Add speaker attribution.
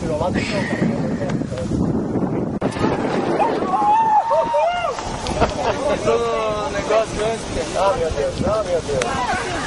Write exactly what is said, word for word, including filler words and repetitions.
Speaker 1: tirou lá do chão,
Speaker 2: Entrou no negócio antes.
Speaker 1: Ah, meu Deus, ah, meu Deus.